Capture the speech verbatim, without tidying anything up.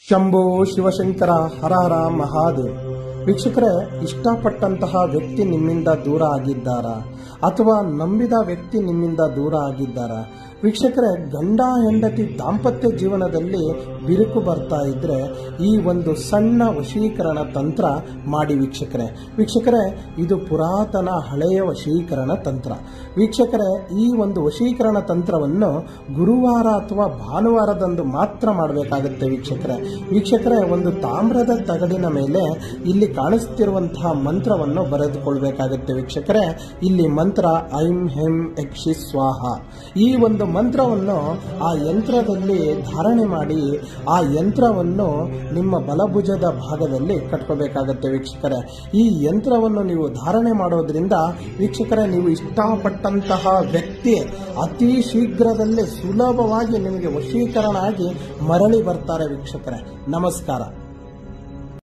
ಶಂಭೋ ಶಿವಶಂಕರ ಹರ ಹರ ಮಹಾದೇವ್. ವೀಕ್ಷಕರೇ, ಇಷ್ಟಪಟ್ಟಂತಹ ವ್ಯಕ್ತಿ ನಿಮ್ಮಿಂದ ದೂರ ಆಗಿದ್ದಾರಾ ಅಥವಾ ನಂಬಿದ ವ್ಯಕ್ತಿ ನಿಮ್ಮಿಂದ ದೂರ ಆಗಿದ್ದಾರಾ? ವೀಕ್ಷಕರೇ, ಗಂಡ ಹೆಂಡತಿ ದಾಂಪತ್ಯ ಜೀವನದಲ್ಲಿ ಬಿರುಕು ಬರ್ತಾ ಇದ್ರೆ ಈ ಒಂದು ಸಣ್ಣ ವಶೀಕರಣ ತಂತ್ರ ಮಾಡಿ ವೀಕ್ಷಕರೇ. ವೀಕ್ಷಕರೇ, ಇದು ಪುರಾತನ ಹಳೆಯ ವಶೀಕರಣ ತಂತ್ರ. ವೀಕ್ಷಕರೇ, ಈ ಒಂದು ವಶೀಕರಣ ತಂತ್ರವನ್ನು ಗುರುವಾರ ಅಥವಾ ಭಾನುವಾರದಂದು ಮಾತ್ರ ಮಾಡಬೇಕಾಗುತ್ತೆ ವೀಕ್ಷಕರೇ. ವೀಕ್ಷಕರೇ, ಒಂದು ತಾಮ್ರದ ತಗಡಿನ ಮೇಲೆ ಇಲ್ಲಿ ಕಾಣಿಸ್ತಿರುವಂತಹ ಮಂತ್ರವನ್ನು ಬರೆದುಕೊಳ್ಬೇಕಾಗುತ್ತೆ ವೀಕ್ಷಕರೇ. ಇಲ್ಲಿ ಮಂತ್ರ ಐಂ ಹೆಂ ಯಕ್ಷಿ ಸ್ವಾಹ. ಈ ಒಂದು ಮಂತ್ರವನ್ನು ಆ ಯಂತ್ರದಲ್ಲಿ ಧಾರಣೆ ಮಾಡಿ ಆ ಯಂತ್ರವನ್ನು ನಿಮ್ಮ ಬಲಭುಜದ ಭಾಗದಲ್ಲಿ ಕಟ್ಕೋಬೇಕಾಗತ್ತೆ ವೀಕ್ಷಕರೇ. ಈ ಯಂತ್ರವನ್ನು ನೀವು ಧಾರಣೆ ಮಾಡೋದ್ರಿಂದ ವೀಕ್ಷಕರೇ, ನೀವು ಇಷ್ಟಪಟ್ಟಂತಹ ವ್ಯಕ್ತಿ ಅತಿ ಶೀಘ್ರದಲ್ಲೇ ಸುಲಭವಾಗಿ ನಿಮಗೆ ವಶೀಕರಣ ಆಗಿ ಮರಳಿ ಬರ್ತಾರೆ ವೀಕ್ಷಕರೇ. ನಮಸ್ಕಾರ.